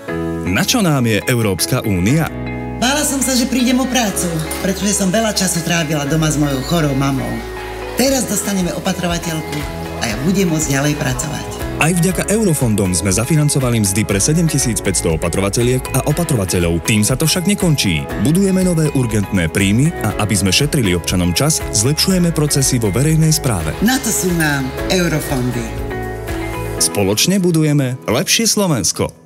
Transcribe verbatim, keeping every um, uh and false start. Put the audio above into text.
Na čo nám je Európska únia? Bála som sa, že prídem o prácu, pretože som veľa času trávila doma s mojou chorou mamou. Teraz dostaneme opatrovateľku a ja budem môcť ďalej pracovať. Aj vďaka eurofondom sme zafinancovali mzdy pre sedemtisícpäťsto opatrovateliek a opatrovateľov. Tým sa to však nekončí. Budujeme nové urgentné príjmy a aby sme šetrili občanom čas, zlepšujeme procesy vo verejnej správe. Na to sú nám eurofondy. Spoločne budujeme lepšie Slovensko.